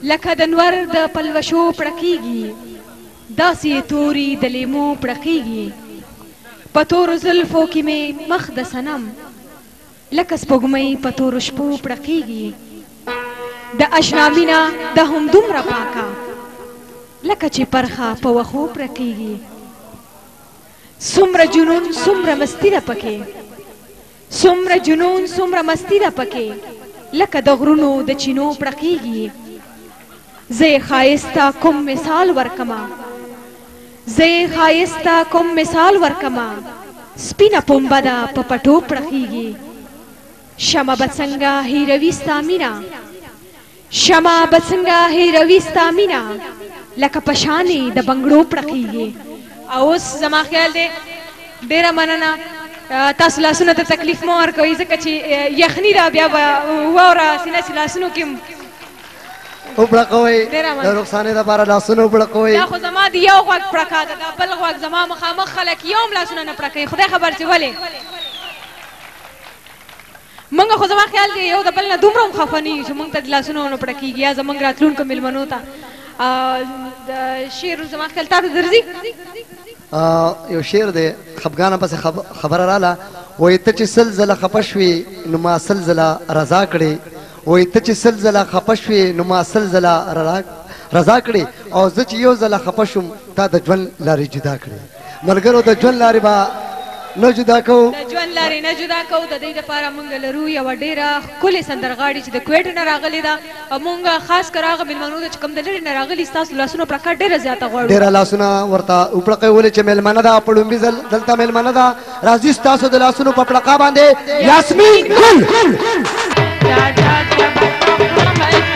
لکه د نور د پلوشو پړکیږي داسې توري د لیمو پړکیږي په تورو زلفو کې مې مخ د صنم لکه سپوږمۍ په تورو شپو پړکیږي د اشنا مینه د هم دومره پاکه لکه چې پرخه په وښو پړکیږي څومره جنون څومره مستی ده پکې څومره جنون څومره مستی ده پکې لکه د غرونو د چینو پړکیږي زه یې ښایسته کوم مثال ورکمه زه یې ښایسته کوم مثال ورکمه سپینه پنبه ده په پټو پړکیږي شمه به څنګه هیروي ستا مینه شمه به څنګه هیروي ستا مینه لکه په شانې د بنګړو پړکیږي او اوس زما خیال دی ډېره مننه تاسو لاسونو ته تکلیف مه ورکوئ ځکه چې یخني ده بیا به واوره سینه چې لاسونو کې وپړکوئ د رخسانې دپاره لاسونه وپړکوئ دا خو زما د یو غوږ پړکا ده دا بل غوږ زما مخامخ خلک یو هم لاسونه نه پړکوي خدای خبر چې ولې موږ خو زما خیال دی یو د بل نه دومره هم خفه نه یو چې موږ ته د لاسونه ونه پړکېږي یا زموږ راتلونکو مېلمنو ته د شعر زما خیال تا ته درځي یو شعر دی خفګانه پسې خبره راله وایي ته چې سل ځله خفه شوې نو ما سل ځله رضا کړې وایي ته چې سل ځله خفه شوې نو ما سل ځله رضا کړې او زه چې یو ځله خفه شوم تا د ژوند لارې جدا کړې ملګرو د ژوند لارې به نه جدا کوو د ژوند لارې نه جدا کوو د دې دپاره موږ لرو یوه ډېره ښکلې سندرغاړې چې د کویټ نه راغلې ده او موږ خاص کر هغه مېلمنو ته چې کوم د لرې نه راغلي ستاسو لاسونو پړکه ډېره زیاته غواړو ډېره لاسونه ورته وپړکئ ولې چې مېلمنه ده په لومړي ځل دلته مېلمنه ده راځي ستاسو د لاسونو په پړکا باندې یاسمین ګل